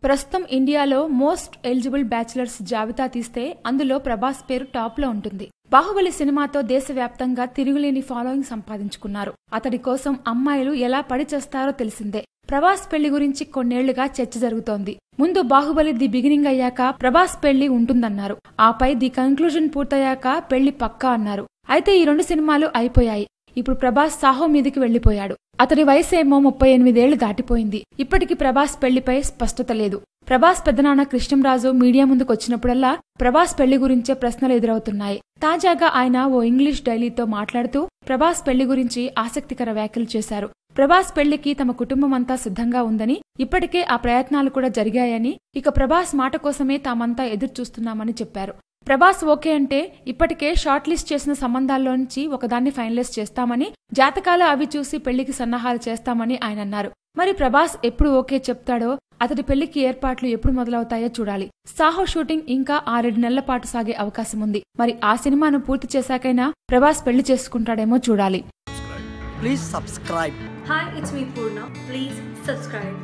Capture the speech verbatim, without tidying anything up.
ప్రస్తుతం ఇండియాలో most eligible bachelors జాబితా తీస్తే అందులో ప్రభాస్ పేరు టాప్ లో ఉంటుంది. బాహుబలి సినిమాతో దేశవ్యాప్తంగా తిరుగులేని ఫాలోయింగ్ సంపాదించుకున్నారు. అతడి కోసం అమ్మాయిలు ఎలా పడి చేస్తారో తెలిసిందే. ప్రభాస్ పెళ్లి గురించి కొన్నేళ్లుగా చర్చ జరుగుతోంది. ముందు బాహుబలి ది బిగినింగ్ అయ్యాక ప్రభాస్ పెళ్లి ఉంటుందన్నారు. ఆపై ది కన్క్లూజన్ పూర్తయ్యాక పెళ్లి పక్కా అన్నారు. అయితే ఈ రెండు సినిమాలు అయిపోయాయి. ఇప్పుడు ప్రభాస్ సాహో మీదికి వెళ్లిపోయాడు. అతడి వయసేమో ముప్పై ఎనిమిదేళ్లు దాటిపోయింది. ఇప్పటికి ప్రభాస్ పెళ్లిపై స్పష్టత లేదు. ప్రభాస్ పెద్దనాన్న కృష్ణంరాజు మీడియా ముందుకు వచ్చినప్పుడల్లా ప్రభాస్ పెళ్లి గురించే ప్రశ్నలు ఎదురవుతున్నాయి. తాజాగా ఆయన ఓ ఇంగ్లీష్ డైలీతో మాట్లాడుతూ ప్రభాస్ పెళ్లి గురించి ఆసక్తికర వ్యాఖ్యలు చేశారు. ప్రభాస్ పెళ్లికి తమ కుటుంబమంతా సిద్ధంగా ఉందని, ఇప్పటికే ఆ ప్రయత్నాలు కూడా జరిగాయని, ఇక ప్రభాస్ మాట కోసమే తామంతా ఎదురు చూస్తున్నామని చెప్పారు. ప్రభాస్ ఓకే అంటే ఇప్పటికే షార్ట్ లిస్ట్ చేసిన సంబంధాల్లోంచి ఒకదాన్ని ఫైనలైజ్ చేస్తామని, జాతకాలు అవి చూసి పెళ్లికి సన్నాహాలు చేస్తామని ఆయన అన్నారు. మరి ప్రభాస్ ఎప్పుడు ఓకే చెప్తాడో, అతడి పెళ్లికి ఏర్పాట్లు ఎప్పుడు మొదలవుతాయో చూడాలి. సాహో షూటింగ్ ఇంకా ఆరేడు నెలల పాటు సాగే అవకాశం ఉంది. మరి ఆ సినిమాను పూర్తి చేశాకైనా ప్రభాస్ పెళ్లి చేసుకుంటాడేమో చూడాలి. Please subscribe. Hi, it's me Purna. Please subscribe.